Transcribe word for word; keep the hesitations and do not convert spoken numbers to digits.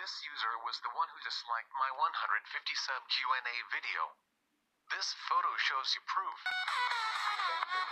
This user was the one who disliked my one hundred fifty sub Q and A video. This photo shows you proof.